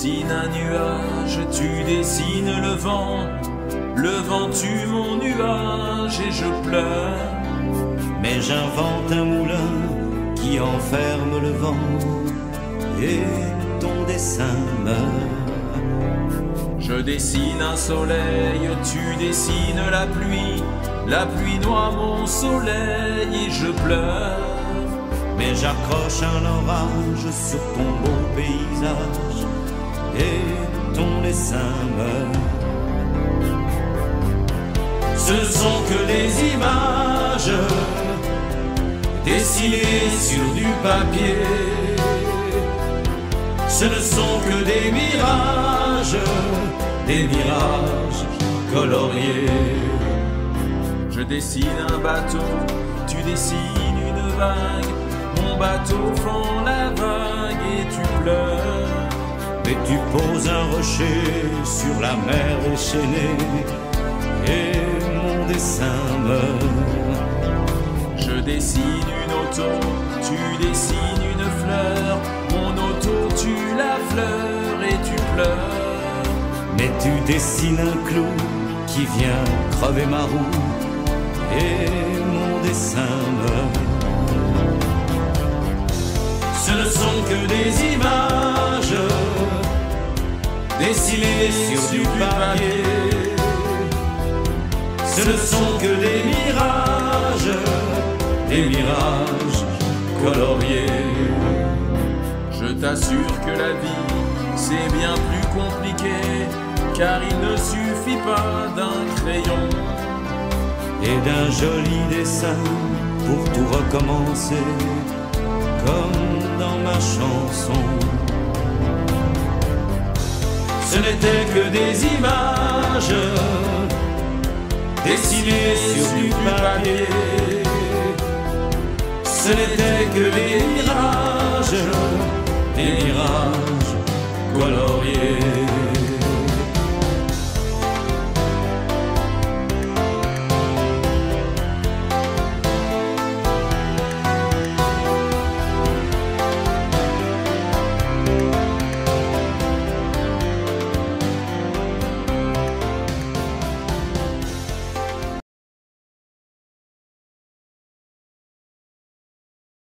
dessines un nuage, tu dessines le vent tue mon nuage et je pleure. Mais j'invente un moulin qui enferme le vent et ton dessin meurt. Je dessine un soleil, tu dessines la pluie noie mon soleil et je pleure. Mais j'accroche un orage sur ton beau paysage et ton dessin meurt. Ce ne sont que des images dessinées sur du papier. Ce ne sont que des mirages coloriés. Je dessine un bateau, tu dessines une vague. Mon bateau fend la vague et tu pleures. Mais tu poses un rocher sur la mer déchaînée et mon dessin meurt. Je dessine une auto, tu dessines une fleur. Mon auto tue la fleur et tu pleures. Mais tu dessines un clou qui vient crever ma roue et mon dessin meurt. Ce ne sont que des images dessinées sur du papier. Ce ne sont que des mirages coloriés. Je t'assure que la vie, c'est bien plus compliqué, car il ne suffit pas d'un crayon et d'un joli dessin pour tout recommencer, comme dans ma chanson. Ce n'était que des images dessinées sur du papier. Ce n'était que des